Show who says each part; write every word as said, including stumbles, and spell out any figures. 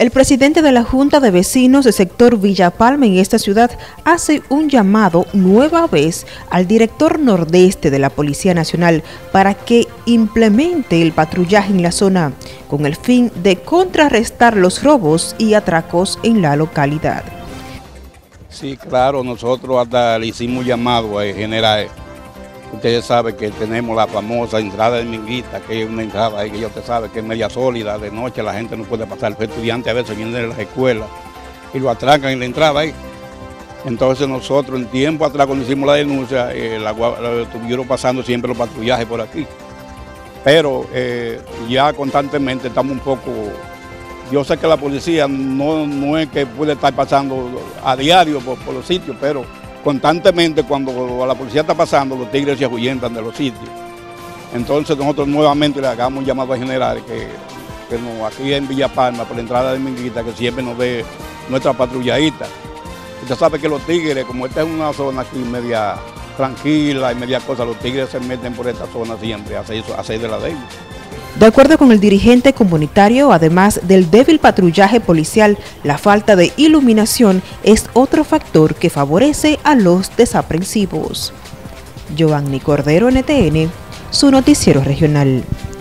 Speaker 1: El presidente de la Junta de Vecinos del sector Villa Palma en esta ciudad hace un llamado nueva vez al director nordeste de la Policía Nacional para que implemente el patrullaje en la zona con el fin de contrarrestar los robos y atracos en la localidad.
Speaker 2: Sí, claro, nosotros hasta le hicimos llamado a general. Ustedes saben que tenemos la famosa entrada de Minguita, que es una entrada ahí que ya usted sabe que es media sólida, de noche la gente no puede pasar, los estudiantes a veces vienen de las escuelas y lo atracan en la entrada ahí. Entonces nosotros en tiempo atrás cuando hicimos la denuncia, eh, la, la, estuvieron pasando siempre los patrullajes por aquí. Pero eh, ya constantemente estamos un poco, yo sé que la policía no, no es que puede estar pasando a diario por, por los sitios, pero constantemente cuando la policía está pasando, los tigres se ahuyentan de los sitios. Entonces nosotros nuevamente le hagamos un llamado a general que, que nos, aquí en Villa Palma, por la entrada de Minguita, que siempre nos dé nuestra patrulladita. Usted sabe que los tigres, como esta es una zona aquí media tranquila y media cosa, los tigres se meten por esta zona siempre a hacer, a hacer de la de ellos.
Speaker 1: De acuerdo con el dirigente comunitario, además del débil patrullaje policial, la falta de iluminación es otro factor que favorece a los desaprensivos. Giovanni Cordero, N T N, su noticiero regional.